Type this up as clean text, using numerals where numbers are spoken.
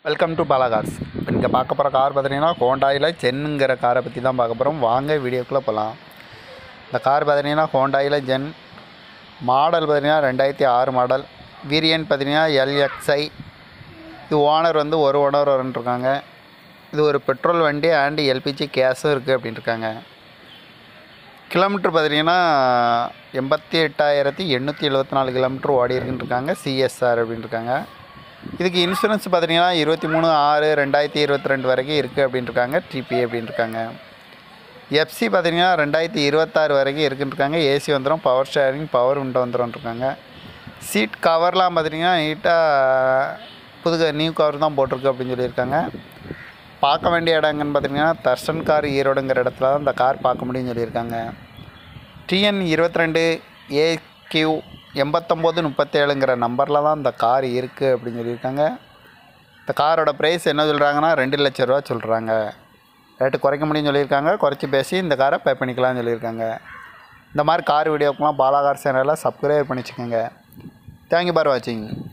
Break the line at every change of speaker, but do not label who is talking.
Welcome to Bala cars. இப்போ நீங்கள் பார்க்க போகிற கார் பார்த்தீங்கன்னா ஹோண்டாயில் ஜென்னுங்கிற காரை பற்றி தான் பார்க்க போகிறோம். வாங்க வீடியோக்குள்ளே போகலாம். இந்த கார் பார்த்தீங்கன்னா ஹோண்டாயில் ஜென் மாடல் பார்த்தீங்கன்னா 2006 மாடல். வேரியன்ட் பார்த்தீங்கன்னா LXi. இது ஓனர் வந்து ஒரு ஓனர் இருக்காங்க. இது ஒரு பெட்ரோல் வண்டி அண்ட் எல்பிஜி கேஸும் இருக்குது அப்படின்னு இருக்காங்க. கிலோமீட்டர் பார்த்தீங்கன்னா 88,874 கிலோமீட்டர் ஓடி இருக்குன்னு இருக்காங்க. CSR அப்படின்னு இருக்காங்க. இதுக்கு இன்சூரன்ஸ் பார்த்தீங்கன்னா 23/6/2022 வரைக்கும் இருக்குது அப்படின்னு இருக்காங்க. டிபி அப்படின்னு இருக்காங்க. எஃப்சி பார்த்தீங்கன்னா 2026 வரைக்கும் இருக்குன்னு இருக்காங்க. ஏசி வந்துடும், பவர் ஸ்டேரிங், பவர் விண்டோ வந்துடும் இருக்காங்க. சீட் கவர்லாம் பார்த்தீங்கன்னா நீட்டாக நியூ கவர் தான் போட்டிருக்கு அப்படின்னு சொல்லியிருக்காங்க. பார்க்க வேண்டிய இடங்கன்னு பார்த்தீங்கன்னா தர்ஷன் கார் ஈரோடுங்கிற இடத்துல தான் இந்த கார் பார்க்க முடியும்னு சொல்லியிருக்காங்க. TN 22AQ 8937ங்கிற நம்பரில் தான் இந்த கார் இருக்குது அப்படின்னு சொல்லியிருக்காங்க. இந்த காரோட ப்ரைஸ் என்ன சொல்கிறாங்கன்னா 2 லட்ச ரூபா சொல்கிறாங்க. ரேட்டு குறைக்க முடியும்னு சொல்லியிருக்காங்க. குறைச்சி பேசி இந்த காரை பே பண்ணிக்கலாம்னு சொல்லியிருக்காங்க. இந்த மாதிரி கார் வீடியோக்கெலாம் பாலா கார் சேனலில் சப்ஸ்கிரைப் பண்ணி வச்சுக்கோங்க. தேங்க்யூ ஃபார் வாட்சிங்.